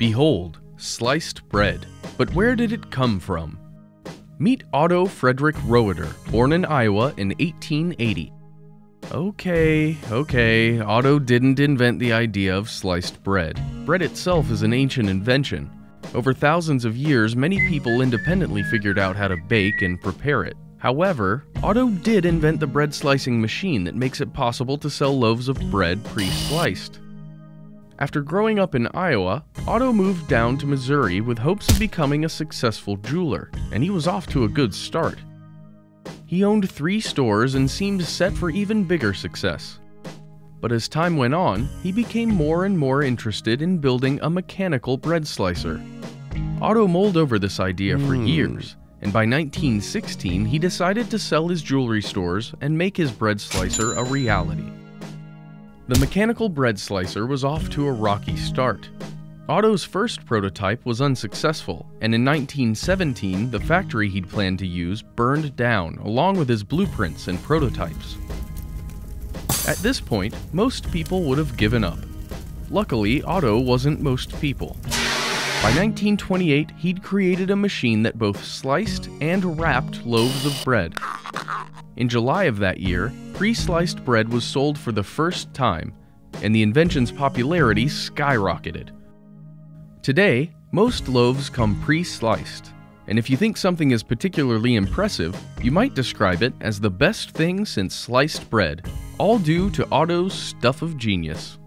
Behold, sliced bread. But where did it come from? Meet Otto Frederick Roeder, born in Iowa in 1880. Okay, Otto didn't invent the idea of sliced bread. Bread itself is an ancient invention. Over thousands of years, many people independently figured out how to bake and prepare it. However, Otto did invent the bread slicing machine that makes it possible to sell loaves of bread pre-sliced. After growing up in Iowa, Otto moved down to Missouri with hopes of becoming a successful jeweler, and he was off to a good start. He owned 3 stores and seemed set for even bigger success. But as time went on, he became more and more interested in building a mechanical bread slicer. Otto mulled over this idea for years, and by 1916 he decided to sell his jewelry stores and make his bread slicer a reality. The mechanical bread slicer was off to a rocky start. Otto's first prototype was unsuccessful, and in 1917 the factory he'd planned to use burned down along with his blueprints and prototypes. At this point, most people would have given up. Luckily, Otto wasn't most people. By 1928, he'd created a machine that both sliced and wrapped loaves of bread. In July of that year, pre-sliced bread was sold for the first time, and the invention's popularity skyrocketed. Today, most loaves come pre-sliced, and if you think something is particularly impressive, you might describe it as the best thing since sliced bread, all due to Otto's stuff of genius.